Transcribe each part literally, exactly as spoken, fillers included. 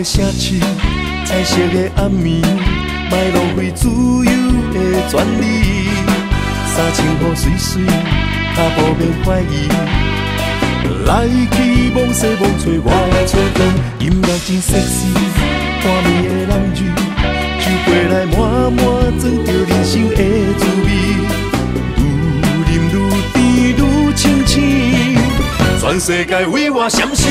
的城市，彩色的暗暝，莫浪费自由的权利。三千雨水水，脚步免怀疑。来去望西望吹，我的初恋，音乐真 sexy， 看暝的人蕊，酒杯来满满装着人生的滋味。 愈饮愈甜愈清醒，全世界为我闪烁。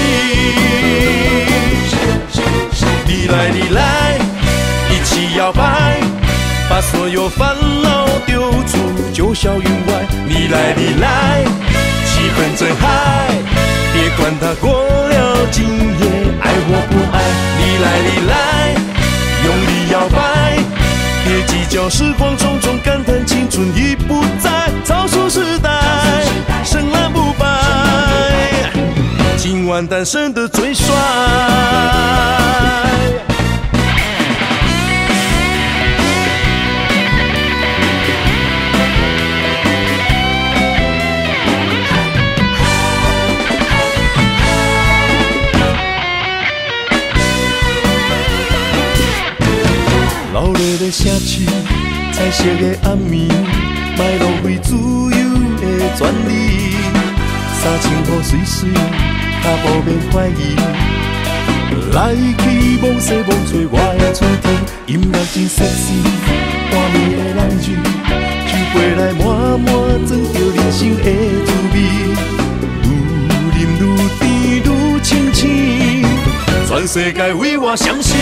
你来你来，一起摇摆，把所有烦恼丢出，九霄云外。你来你来，气氛真嗨，别管它过了今夜，爱或不爱。你来你来，用力摇摆。 别计较时光匆匆，感叹青春已不在，草树时代，深蓝不白。今晚单身的最帅。热闹的城市，彩色的暗暝，莫浪费自由的权利。三千雨水水，脚步免怀疑。来去望西望吹，我的春天，音乐真 sexy， 看暝的人蕊，酒杯来满满装着人生的滋味。愈饮愈甜愈清醒，全世界为我闪烁。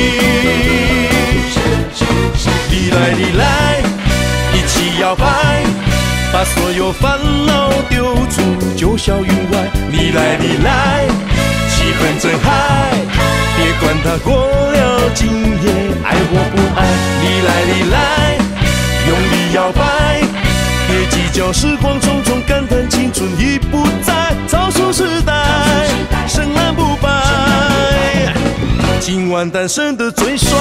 你来，你来，一起摇摆，把所有烦恼丢出九霄云外。你来，你来，气氛真嗨，别管它过了今夜，爱或不爱。你来，你来，用力摇摆，别计较时光匆匆，感叹青春已不在，草树时代，深蓝不白。今晚单身的最帅。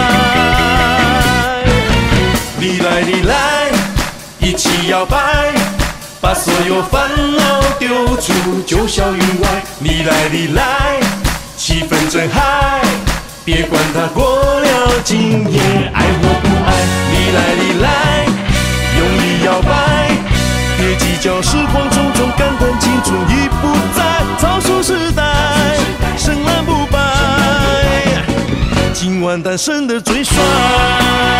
你来，你来，一起摇摆，把所有烦恼丢出九霄云外。你来，你来，气氛真嗨，别管它过了今夜，爱或不爱。你来，你来，用力摇摆，别计较时光匆匆，感叹青春已不在，草树时代，深蓝不白。今晚单身的最帅。